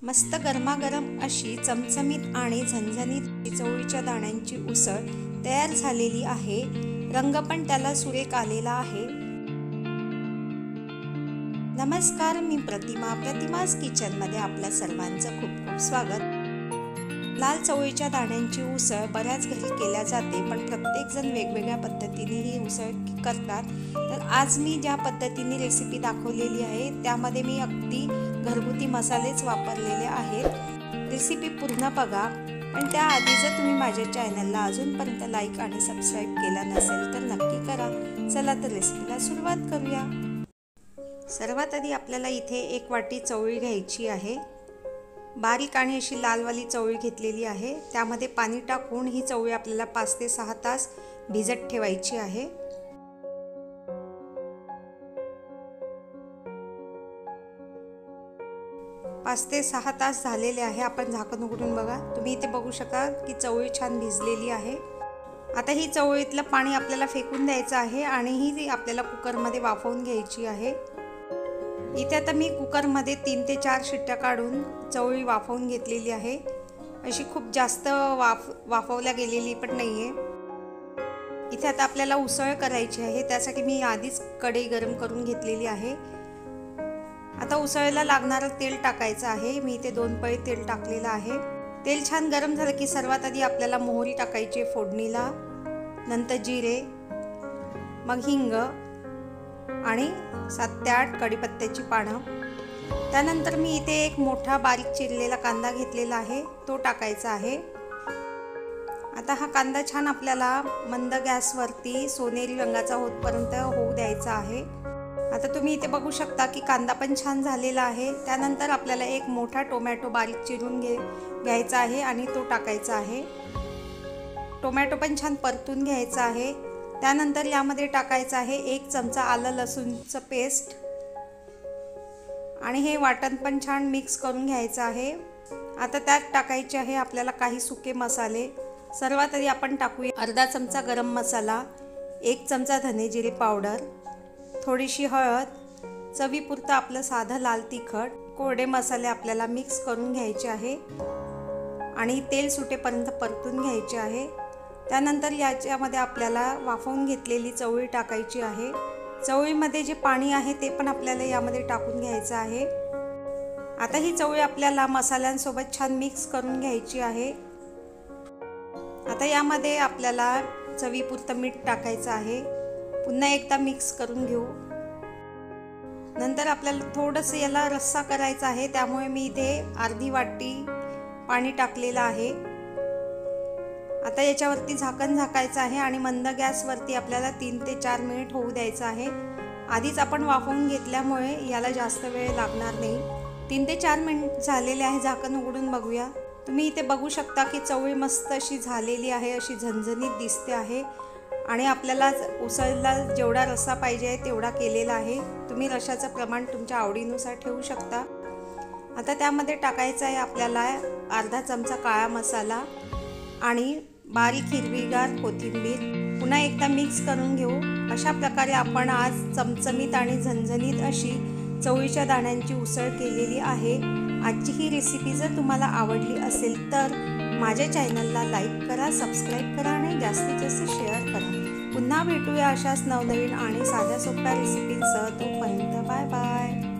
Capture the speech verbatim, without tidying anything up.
मस्त गरमागरम अशी चमचमीत आणि झणझणीत चवळीच्या दाण्यांची उसळ तयार झालेली आहे। रंग पण त्याला सुरेख आलेला आहे। नमस्कार, मी प्रतिमा प्रतिमास किचन मध्ये आपल्या सर्वांचं खूप खूप स्वागत। लाल चवळीच्या दाण्यांची उसळ बऱ्याच घरी केल्या जाते, पण प्रत्येक जण वेगवेगळ्या पद्धतीने ही उसळ करतात। तर आज मी ज्या पद्धतीने रेसिपी दाखवलेली आहे त्यामध्ये मी अगदी घरगुती मसालेच वापरलेले आहेत। रेसिपी पूर्ण बघा, पण त्याआधी जर तुम्ही माझ्या चॅनलला अजूनपर्यंत लाईक आणि सबस्क्राईब केला नसेल तर नक्की करा। चला तर रेसिपीला सुरुवात करूया। सर्वात आधी आपल्याला इथे एक वाटी चवळी घ्यायची आहे। बारीक आणि अशी लालवाली चवळी घेतलेली आहे। त्यामध्ये पाणी टाकून ही चवळी आपल्याला पाच ते सहा तास भिजत ठेवायची आहे। पाच ते सहा तास झालेले आहे। आपण झाकण उघडून बघा, तुम्ही इथे बघू शकता की चवळी छान भिजलेली आहे। आता ही चवळीतलं पाणी आपल्याला फेकून द्यायचं आहे आणि ही आपल्याला कुकरमध्ये वाफवून घ्यायची आहे। इथे आता मी कुकरमध्ये तीन ते चार शिट्ट्या काढून चवळी वाफवून घेतलेली आहे। अशी खूप जास्त वाफ वाफवल्या गेलेली पण नाहीये। इथे आता आपल्याला उसळ करायची आहे, त्यासाठी मी आधीच कढई गरम करून घेतलेली आहे। आता उसळीला लागणारं तेल टाकायचं आहे। मी इथे दोन पळी तेल टाकलेलं आहे। तेल छान गरम झालं की सर्वात आधी आपल्याला मोहरी टाकायची फोडणीला, नंतर जिरे, मग हिंग आणि सात ते आठ कढीपत्त्याची पानं। त्यानंतर मी इथे एक मोठा बारीक चिरलेला कांदा घेतलेला आहे, तो टाकायचा आहे। आता हा कांदा छान आपल्याला मंद गॅसवरती सोनेरी रंगाचा होतपर्यंत होऊ द्यायचा आहे। आता तुम्ही इथे बघू शकता की कांदा पण छान झालेला आहे। त्यानंतर आपल्याला एक मोठा टोमॅटो बारीक चिरून घे घ्यायचा आहे आणि तो टाकायचा आहे। टोमॅटो पण छान परतून घ्यायचा आहे। त्यानंतर यामध्ये टाकायचं आहे एक चमचा आलं लसूणचं पेस्ट आणि हे वाटण पण छान मिक्स करून घ्यायचं आहे। आता त्यात टाकायचे आहे आपल्याला काही सुके मसाले। सर्वात आधी आपण टाकूया अर्धा चमचा गरम मसाला, एक चमचा धने जिरे पावडर, थोडीशी हळद, चवीपुरतं आपलं साधं लाल तिखट, कोरडे मसाले आपल्याला मिक्स करून घ्यायचे आहे आणि तेल सुटेपर्यंत परतून घ्यायचे आहे। त्यानंतर याच्यामध्ये आपल्याला वाफवून घेतलेली चवळी टाकायची आहे। चवळीमध्ये जे पाणी आहे ते पण आपल्याला यामध्ये टाकून घ्यायचं आहे। आता ही चवळी आपल्याला मसाल्यांसोबत छान मिक्स करून घ्यायची आहे। आता यामध्ये आपल्याला चवीपुरतं मीठ टाकायचं आहे। पुन्हा एकदा मिक्स करून घेऊ। नंतर आपल्याला थोडंसं याला रस्सा करायचा आहे, त्यामुळे मी इथे अर्धी वाटी पाणी टाकलेलं आहे। आता याच्यावरती झाकण झाकायचं आहे आणि मंद गॅसवरती आपल्याला तीन ते चार मिनिट होऊ द्यायचं आहे। आधीच आपण वाफवून घेतल्यामुळे याला जास्त वेळ लागणार नाही। तीन ते चार मिनिट झालेले आहे। झाकण उघडून बघूया। तुम्ही इथे बघू शकता की चवळी मस्त अशी झालेली आहे, अशी झणझणीत दिसते आहे आणि आपल्याला उसळीला जेवढा रस्सा पाहिजे तेवढा केलेला आहे। तुम्ही रश्शाचं प्रमाण तुमच्या आवडीनुसार ठेवू शकता। आता त्यामध्ये टाकायचं आहे आपल्याला अर्धा चमचा काळा मसाला आणि बारीक हिरवीगार कोथिंबीर। पुन्हा एकदा मिक्स करून घेऊ। अशा प्रकारे आपण आज चमचमीत आणि झणझणीत अशी चवळीच्या दाण्यांची उसळ केलेली आहे। आजची ही रेसिपी जर तुम्हाला आवडली असेल तर माझ्या चॅनलला लाईक करा, सबस्क्राईब करा आणि जास्तीत जास्त शेअर करा। पुन्हा भेटूया अशाच नवनवीन आणि साध्या सोप्या रेसिपींसह। तोपर्यंत बाय बाय।